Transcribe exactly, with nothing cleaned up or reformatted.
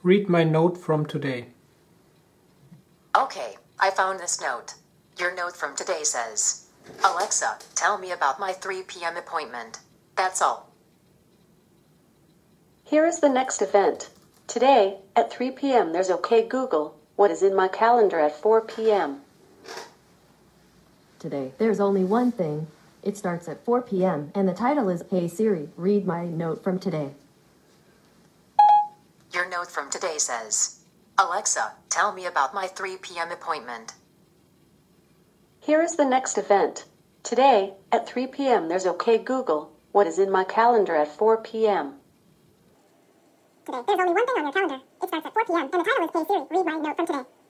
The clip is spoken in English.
Read my note from today. Okay, I found this note. Your note from today says, Alexa, tell me about my three p m appointment. That's all. Here is the next event. Today, at three p m there's OK Google, what is in my calendar at four p m? Today, there's only one thing. It starts at four p m and the title is, Hey Siri, read my note from today. Your note from today says, Alexa, tell me about my three p m appointment. Here is the next event. Today, at three p m there's OK Google, what is in my calendar at four p m? Today, there's only one thing on your calendar. It starts at four p m and the title is, Hey Siri, read my note from today.